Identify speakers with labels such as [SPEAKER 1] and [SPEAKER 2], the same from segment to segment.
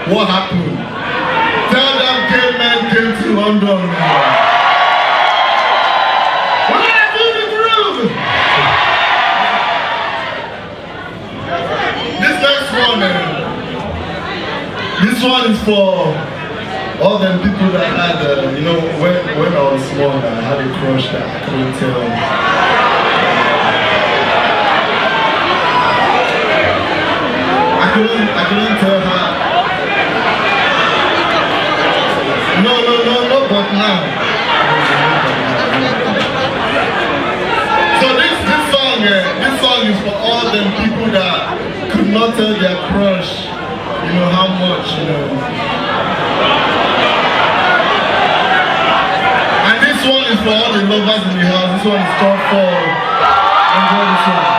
[SPEAKER 1] What happened? Tell them gay men came to London. When I feel the groove. This next one, this one is for all them people that had, you know, when I was small, I had a crush that I couldn't tell. I couldn't tell her. No, but now. So this song is for all them people that could not tell their crush, you know, how much, you know. And this one is for all the lovers in the house. This one is called Fall. Enjoy this one.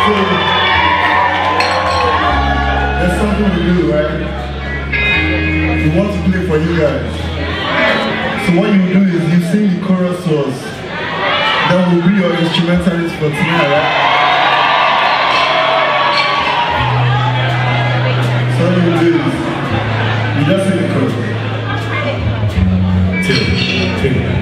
[SPEAKER 1] So, there's something we do, right? We want to play for you guys. So what you do is you sing the chorus to us. That will be your instrumentalist for tonight, right? So what you do is you just sing the chorus. 2, 3.